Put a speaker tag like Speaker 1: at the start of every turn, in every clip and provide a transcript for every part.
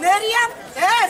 Speaker 1: Meriam, es.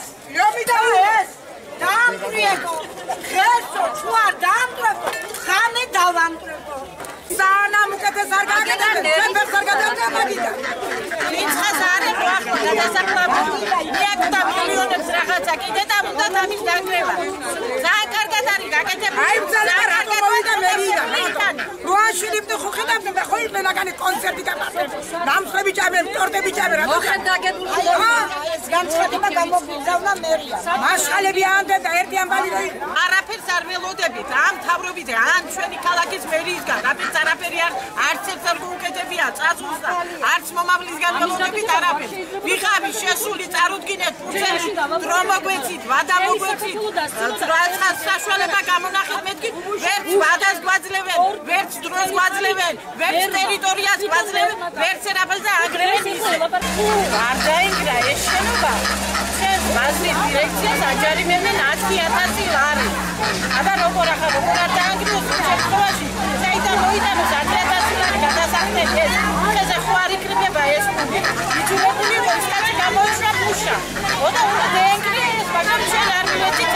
Speaker 1: Damprego. Ხესო, ჩუარ დამტრებო. ხამე დავამტრებო. სანამ უკეთეს არ გაგეთებთ, ვერც არ გადავდა მაგიდან.
Speaker 2: ვინცას არის ახლა გადასახლებული. მიაკდა მილიონებს რაღაცა კიდე და უნდა დამის დაგრევა. ძალიან კარგად არის გაკეთებული.
Speaker 1: აი ბძალა რატო მოვიდა მერიდან? როაშვილებდი ხო ხედავდი და ხო იმენაგანი კონცერტი გაფართოებდა. ნამსხლები ჭამენ, ტორტები ჭამენ, რატო
Speaker 2: ხედაგებული.
Speaker 1: ეს განცხადება გამოგზავნა მერია. მასხალები ანდენ და ერთი ამბალი რო
Speaker 2: არაფერს არ ველოდებით, ამ თავრობით, ან ჩვენი ქალაქის მერიისგან, რაფერს არაფერი არც ერთ არ გუკეთებია, წასულს და არც მომავლისგან ველოდებით არაფერს. ვიღავი შესული წარუდგინეთ ფუძელში, დრო მოგვეცით, ვადა მოგვეცით, რაცხას საშუალება გამონახეთ მეთქი, ვერც ვადას გვაძლევენ, ვერც დროს გვაძლევენ, ვერც ტერიტორიას გვაძლევენ, ვერც ერაფერს და აგრევენ ისე. არ დაინგრა ეს შენობა. ეს ბაზრის დირექციას აჯარიმებენ 10,000 ლარი. აბა როგორ ახლა როგორ არ დაანგრიოს შემთხვევაში საიდან მოიტანოს 10,000 ლარი გადასახდეთ ეს. ესე ხო არ იქნება ეს პუნქტი. იძულებული რომ სტატი გამოიშვა მუშა. ოდა უნდა დაანგრიოს, მაგრამ შენ არ მივეცით